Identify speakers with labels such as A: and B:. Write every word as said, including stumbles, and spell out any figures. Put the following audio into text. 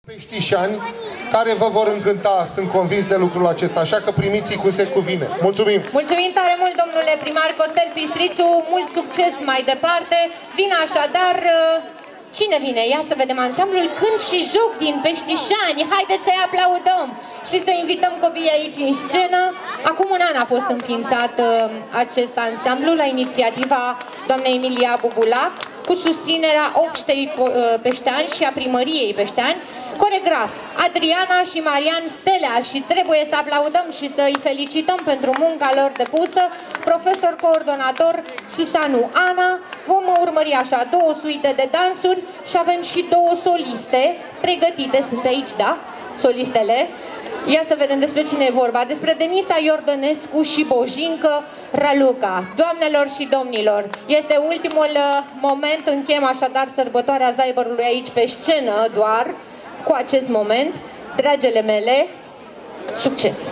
A: Peștișani care vă vor încânta, sunt convins de lucrul acesta, așa că primiți-i cum se cuvine. Mulțumim!
B: Mulțumim tare mult, domnule primar Costel Pistrițu, mult succes mai departe. Vine așadar, cine vine? Ia să vedem ansamblul Cânt și Joc din Peștișani. Haideți să-i aplaudăm și să invităm copiii aici în scenă. Acum un an a fost înființat acest ansamblu la inițiativa doamnei Emilia Bubulac, cu susținerea Obștei Peșteani și a Primăriei Peșteani. Coregraf Adriana și Marian Stelea, și trebuie să aplaudăm și să îi felicităm pentru munca lor depusă. Profesor coordonator Susanu Ana. Vom urmări așa două suite de dansuri și avem și două soliste pregătite. Sunt aici, da? Solistele. Ia să vedem despre cine e vorba. Despre Denisa Iordănescu și Bojincă Raluca. Doamnelor și domnilor, este ultimul moment, încheiem așadar sărbătoarea Zaibărului aici pe scenă doar cu acest moment. Dragele mele, succes!